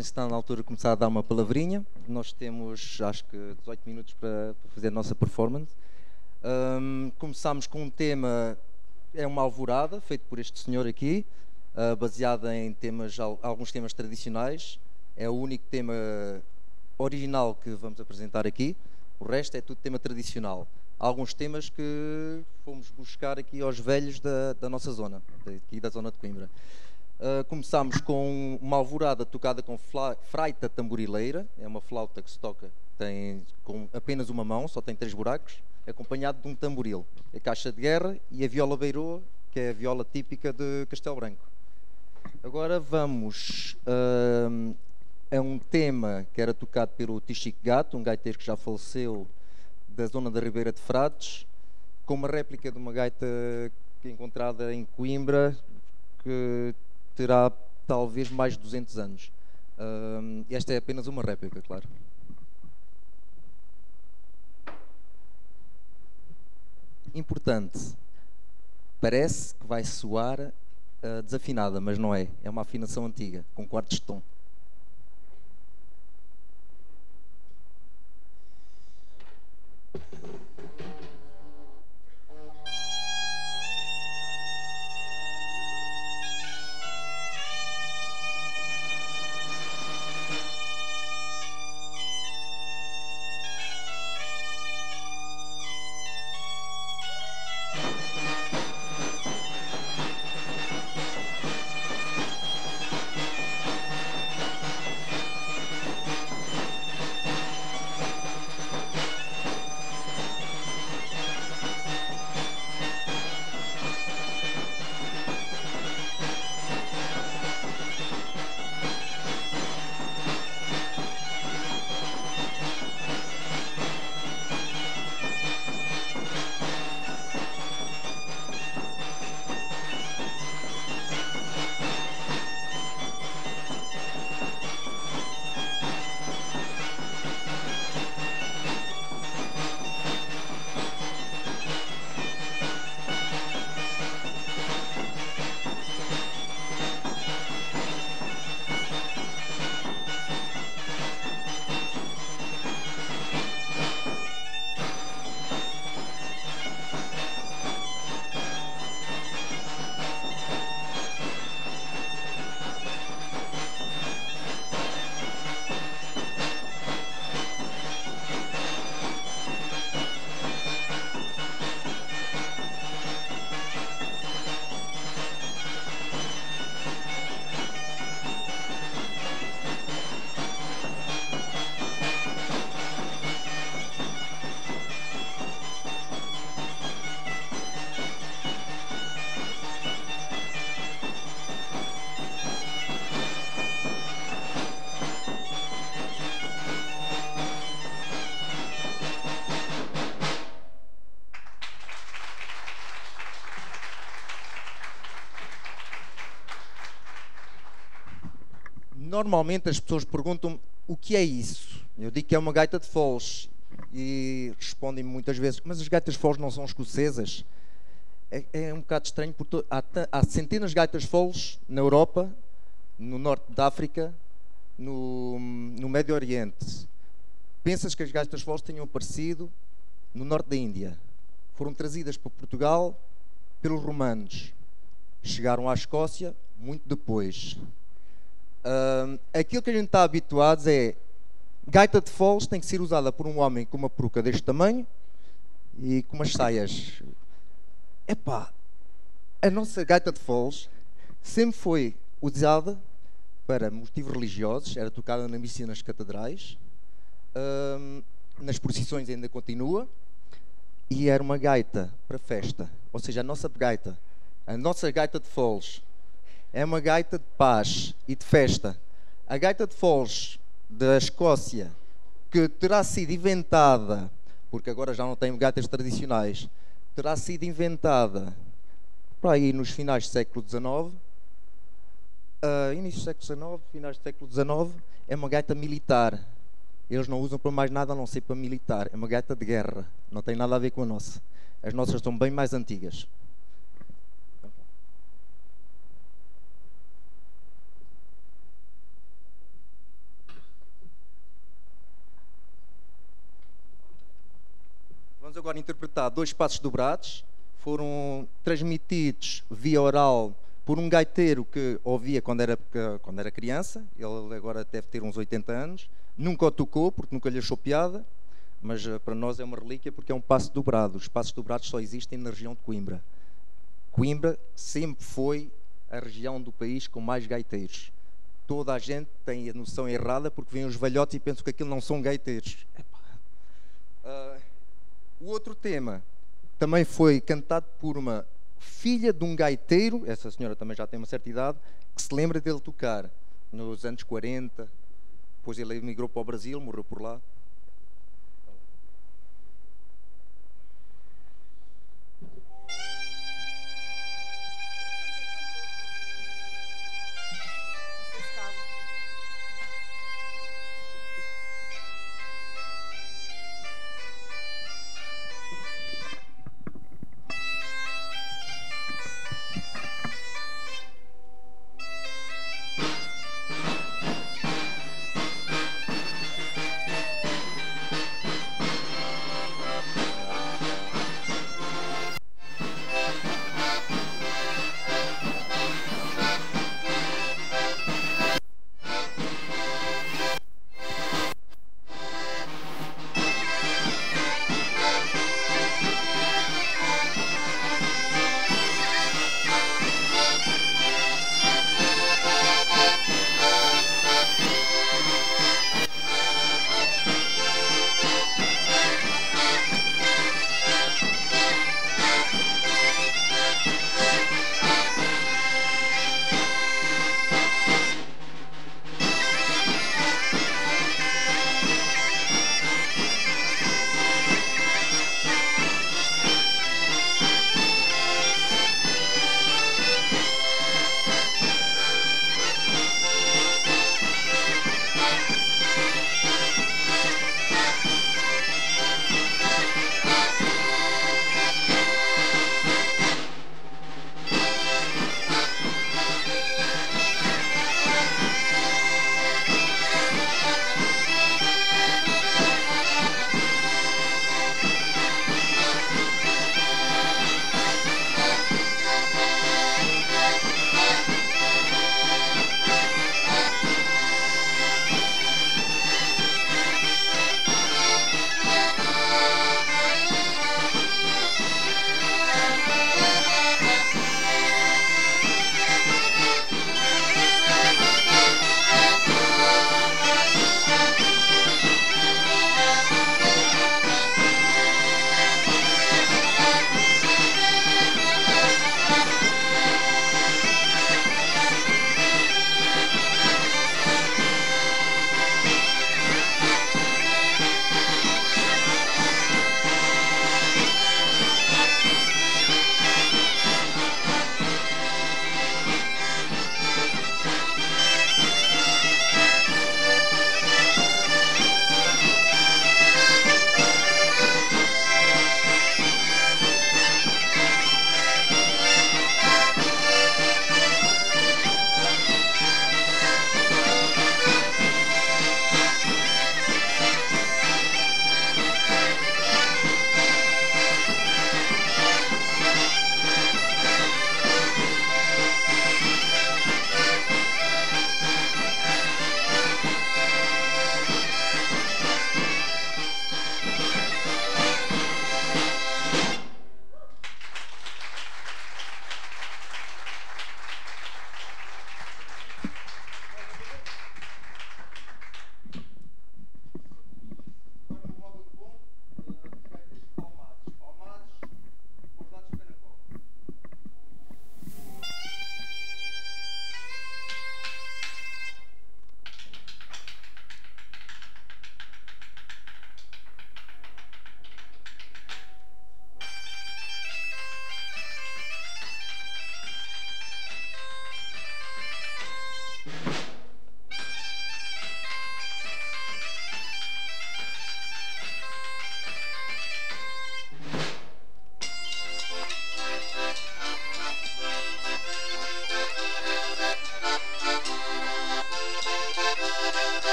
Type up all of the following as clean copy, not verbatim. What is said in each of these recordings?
penso que está na altura de começar a dar uma palavrinha. Nós temos, acho que, 18 minutos para fazer a nossa performance. Começámos com um tema, é uma alvorada, feito por este senhor aqui, baseada em temas, alguns temas tradicionais. É o único tema original que vamos apresentar aqui. O resto é tudo tema tradicional. Há alguns temas que fomos buscar aqui aos velhos da nossa zona, aqui da zona de Coimbra. Começámos com uma alvorada tocada com fraita tamborileira. É uma flauta que se toca com apenas uma mão, só tem 3 buracos, acompanhado de um tamboril, a caixa de guerra e a viola beirô, que é a viola típica de Castelo Branco. Agora vamos a um tema que era tocado pelo Tichico Gato, um gaiteiro que já faleceu, da zona da Ribeira de Frades, com uma réplica de uma gaita encontrada em Coimbra, que terá talvez mais de 200 anos. Esta é apenas uma réplica, claro. Importante, parece que vai soar desafinada, mas não é. É uma afinação antiga, com quartos de tom. Normalmente as pessoas perguntam-me o que é isso. Eu digo que é uma gaita de foles e respondem-me muitas vezes, mas as gaitas de foles não são escocesas? É um bocado estranho, porque há centenas de gaitas de foles na Europa, no norte da África, no Médio Oriente. Pensas que as gaitas de foles tenham aparecido no norte da Índia? Foram trazidas para Portugal pelos romanos. Chegaram à Escócia muito depois. Aquilo que a gente está habituados é gaita de foles tem que ser usada por um homem com uma peruca deste tamanho e com umas saias. Epá, a nossa gaita de foles sempre foi usada para motivos religiosos, era tocada na missa e nas catedrais, nas procissões ainda continua, e era uma gaita para festa. Ou seja, a nossa gaita de foles é uma gaita de paz e de festa. A gaita de foles da Escócia, que terá sido inventada, porque agora já não tem gaitas tradicionais, terá sido inventada para aí nos finais do século XIX, início do século XIX, finais do século XIX, é uma gaita militar. Eles não usam para mais nada a não ser para militar. É uma gaita de guerra, não tem nada a ver com a nossa. As nossas são bem mais antigas. Vamos agora interpretar dois passos dobrados. Foram transmitidos via oral por um gaiteiro que ouvia quando era criança. Ele agora deve ter uns 80 anos. Nunca o tocou, porque nunca lhe achou piada. Mas para nós é uma relíquia porque é um passo dobrado. Os passos dobrados só existem na região de Coimbra. Coimbra sempre foi a região do país com mais gaiteiros. Toda a gente tem a noção errada porque vêm os velhotes e pensam que aquilo não são gaiteiros. O outro tema também foi cantado por uma filha de um gaiteiro, essa senhora também já tem uma certa idade, que se lembra dele tocar nos anos 40, depois ele emigrou para o Brasil, morreu por lá.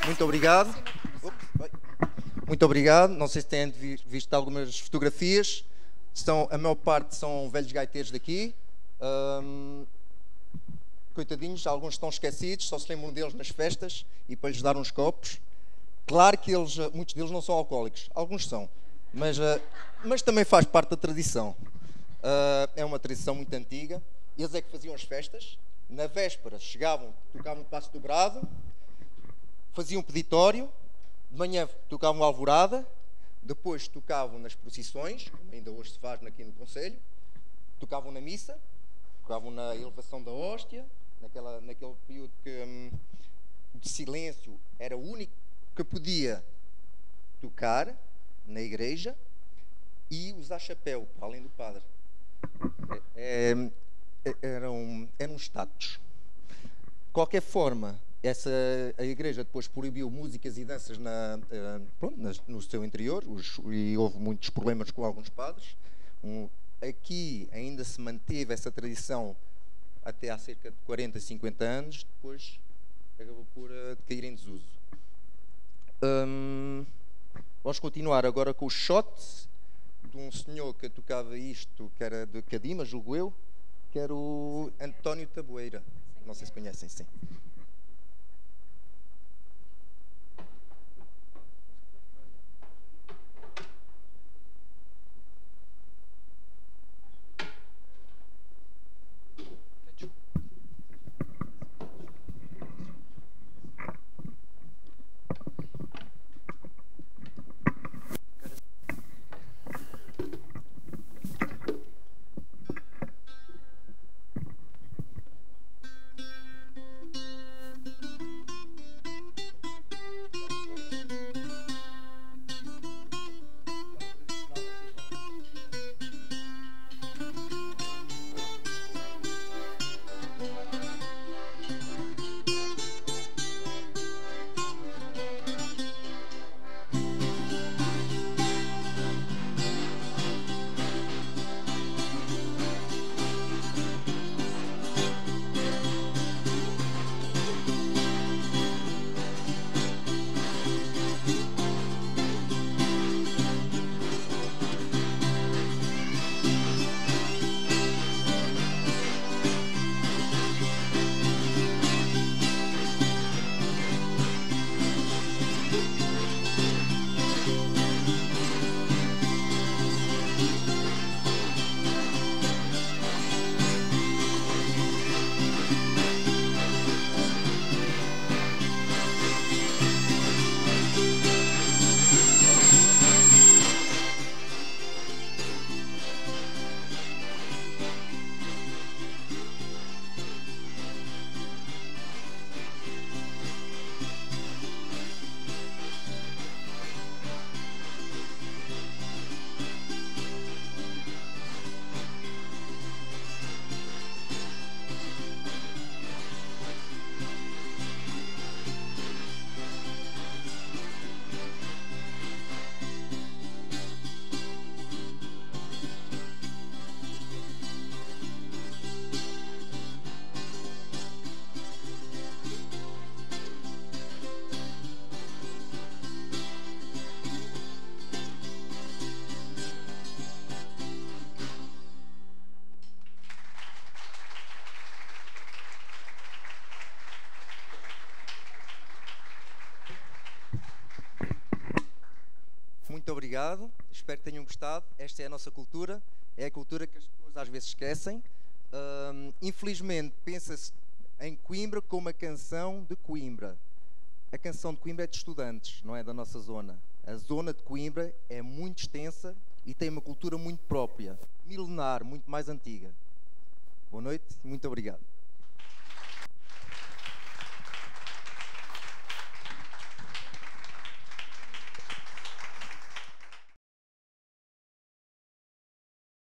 Muito obrigado. Muito obrigado. Não sei se têm visto algumas fotografias. A maior parte são velhos gaiteiros daqui. Coitadinhos, alguns estão esquecidos, só se lembram deles nas festas e para lhes dar uns copos. Claro que muitos deles não são alcoólicos, alguns são, mas também faz parte da tradição. É uma tradição muito antiga. Eles é que faziam as festas. Na véspera chegavam, tocavam o passo dobrado, faziam um peditório, de manhã tocavam a alvorada, depois tocavam nas procissões, como ainda hoje se faz aqui no concelho, tocavam na missa, tocavam na elevação da hóstia, naquele período de silêncio era o único que podia tocar na igreja e usar chapéu, para além do padre. Era um status. De qualquer forma, a igreja depois proibiu músicas e danças no seu interior e houve muitos problemas com alguns padres. Aqui ainda se manteve essa tradição até há cerca de 40, 50 anos, depois acabou por cair em desuso. Vamos continuar agora com o shot de um senhor que tocava isto, que era de Cadima, julgo eu, que era o António Taboeira. Não sei se conhecem, sim. Muito obrigado, espero que tenham gostado. Esta é a nossa cultura, é a cultura que as pessoas às vezes esquecem. Infelizmente, pensa-se em Coimbra como a canção de Coimbra. A canção de Coimbra é de estudantes, não é da nossa zona. A zona de Coimbra é muito extensa e tem uma cultura muito própria, milenar, muito mais antiga. Boa noite e muito obrigado.